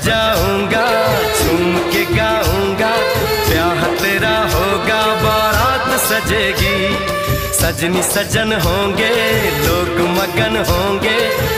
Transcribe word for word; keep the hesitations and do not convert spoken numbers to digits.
बजाऊंगा, झूम के गाऊंगा, ब्याह तेरा होगा, बारात सजेगी, सजनी सजन होंगे, लोग मगन होंगे।